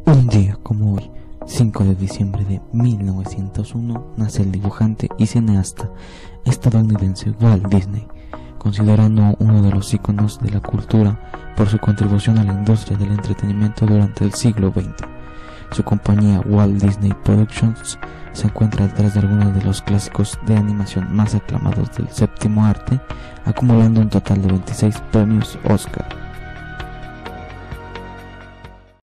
Un día como hoy, 5 de diciembre de 1901, nace el dibujante y cineasta estadounidense Walt Disney, considerado uno de los íconos de la cultura por su contribución a la industria del entretenimiento durante el siglo XX. Su compañía Walt Disney Productions se encuentra detrás de algunos de los clásicos de animación más aclamados del séptimo arte, acumulando un total de 26 premios Oscar.